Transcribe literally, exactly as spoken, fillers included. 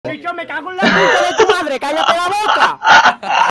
Chicho, me cago en la puta de tu madre, cállate la boca.